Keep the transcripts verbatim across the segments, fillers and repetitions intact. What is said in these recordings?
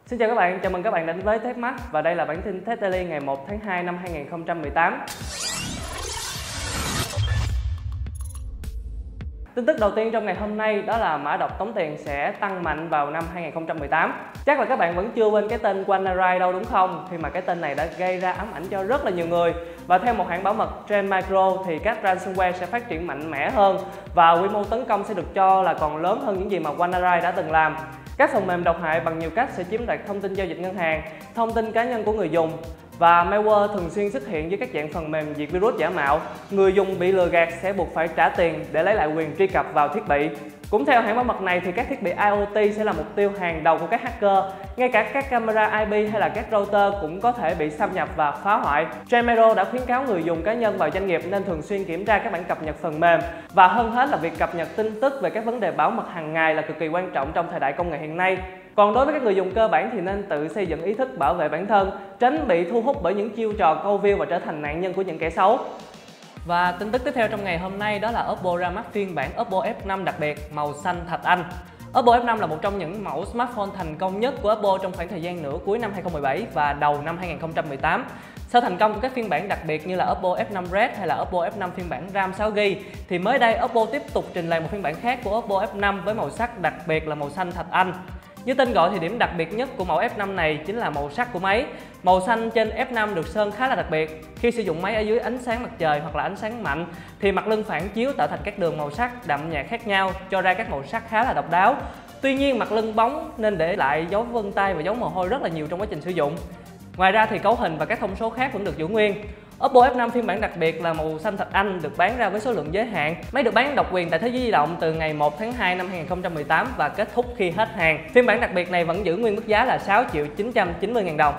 Xin chào các bạn, chào mừng các bạn đến với Techmart và đây là bản tin Tech Daily ngày một tháng hai năm hai nghìn không trăm mười tám. Tin tức đầu tiên trong ngày hôm nay đó là mã độc tống tiền sẽ tăng mạnh vào năm hai nghìn không trăm mười tám. Chắc là các bạn vẫn chưa quên cái tên WannaCry đâu đúng không? Khi mà cái tên này đã gây ra ám ảnh cho rất là nhiều người. Và theo một hãng bảo mật Trend Micro thì các ransomware sẽ phát triển mạnh mẽ hơn và quy mô tấn công sẽ được cho là còn lớn hơn những gì mà WannaCry đã từng làm. Các phần mềm độc hại bằng nhiều cách sẽ chiếm đoạt thông tin giao dịch ngân hàng, thông tin cá nhân của người dùng và malware thường xuyên xuất hiện với các dạng phần mềm diệt virus giả mạo. Người dùng bị lừa gạt sẽ buộc phải trả tiền để lấy lại quyền truy cập vào thiết bị. Cũng theo hãng bảo mật này thì các thiết bị IoT sẽ là mục tiêu hàng đầu của các hacker. Ngay cả các camera I P hay là các router cũng có thể bị xâm nhập và phá hoại. Tremero đã khuyến cáo người dùng cá nhân và doanh nghiệp nên thường xuyên kiểm tra các bản cập nhật phần mềm. Và hơn hết là việc cập nhật tin tức về các vấn đề bảo mật hàng ngày là cực kỳ quan trọng trong thời đại công nghệ hiện nay. Còn đối với các người dùng cơ bản thì nên tự xây dựng ý thức bảo vệ bản thân, tránh bị thu hút bởi những chiêu trò câu view và trở thành nạn nhân của những kẻ xấu. Và tin tức tiếp theo trong ngày hôm nay đó là Oppo ra mắt phiên bản Oppo F năm đặc biệt màu xanh thạch anh. Oppo F năm là một trong những mẫu smartphone thành công nhất của Oppo trong khoảng thời gian nửa cuối năm hai nghìn không trăm mười bảy và đầu năm hai nghìn không trăm mười tám. Sau thành công của các phiên bản đặc biệt như là Oppo F năm Red hay là Oppo F năm phiên bản RAM sáu gi ga bai thì mới đây Oppo tiếp tục trình bày một phiên bản khác của Oppo F năm với màu sắc đặc biệt là màu xanh thạch anh. Như tên gọi thì điểm đặc biệt nhất của mẫu F năm này chính là màu sắc của máy. Màu xanh trên F năm được sơn khá là đặc biệt. Khi sử dụng máy ở dưới ánh sáng mặt trời hoặc là ánh sáng mạnh thì mặt lưng phản chiếu tạo thành các đường màu sắc đậm nhạt khác nhau, cho ra các màu sắc khá là độc đáo. Tuy nhiên mặt lưng bóng nên để lại dấu vân tay và dấu mồ hôi rất là nhiều trong quá trình sử dụng. Ngoài ra thì cấu hình và các thông số khác vẫn được giữ nguyên. Oppo F năm phiên bản đặc biệt là màu xanh thạch anh được bán ra với số lượng giới hạn. Máy được bán độc quyền tại thế giới di động từ ngày một tháng hai năm hai nghìn không trăm mười tám và kết thúc khi hết hàng. Phiên bản đặc biệt này vẫn giữ nguyên mức giá là sáu triệu chín trăm chín mươi nghìn đồng.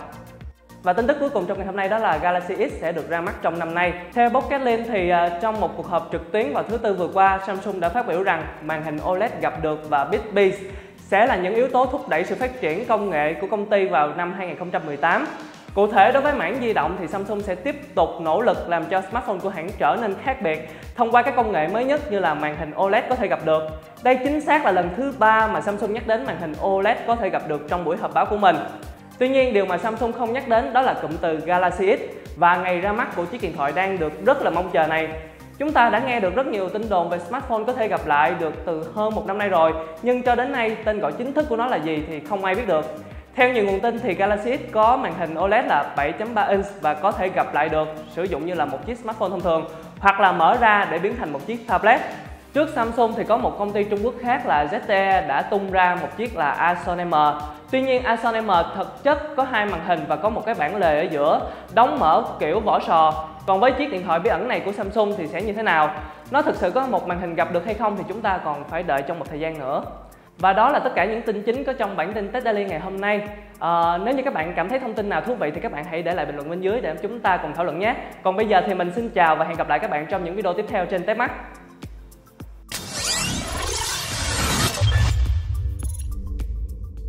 Và tin tức cuối cùng trong ngày hôm nay đó là Galaxy X sẽ được ra mắt trong năm nay. Theo Pocketline thì uh, trong một cuộc họp trực tuyến vào thứ Tư vừa qua, Samsung đã phát biểu rằng màn hình ô led gặp được và Big Piece sẽ là những yếu tố thúc đẩy sự phát triển công nghệ của công ty vào năm hai nghìn không trăm mười tám. Cụ thể đối với mảng di động thì Samsung sẽ tiếp tục nỗ lực làm cho smartphone của hãng trở nên khác biệt thông qua các công nghệ mới nhất như là màn hình ô led có thể gặp được. Đây chính xác là lần thứ ba mà Samsung nhắc đến màn hình ô led có thể gặp được trong buổi họp báo của mình. Tuy nhiên điều mà Samsung không nhắc đến đó là cụm từ Galaxy X và ngày ra mắt của chiếc điện thoại đang được rất là mong chờ này. Chúng ta đã nghe được rất nhiều tin đồn về smartphone có thể gặp lại được từ hơn một năm nay rồi, nhưng cho đến nay tên gọi chính thức của nó là gì thì không ai biết được. Theo nhiều nguồn tin thì Galaxy X có màn hình ô led là bảy chấm ba inch và có thể gặp lại được sử dụng như là một chiếc smartphone thông thường hoặc là mở ra để biến thành một chiếc tablet. Trước Samsung thì có một công ty Trung Quốc khác là Z T E đã tung ra một chiếc là Ason M. Tuy nhiên Ason M thực chất có hai màn hình và có một cái bảng lề ở giữa, đóng mở kiểu vỏ sò. Còn với chiếc điện thoại bí ẩn này của Samsung thì sẽ như thế nào? Nó thực sự có một màn hình gặp được hay không thì chúng ta còn phải đợi trong một thời gian nữa. Và đó là tất cả những tin chính có trong bản tin Tech Daily ngày hôm nay. À, nếu như các bạn cảm thấy thông tin nào thú vị thì các bạn hãy để lại bình luận bên dưới để chúng ta cùng thảo luận nhé. Còn bây giờ thì mình xin chào và hẹn gặp lại các bạn trong những video tiếp theo trên Techmart.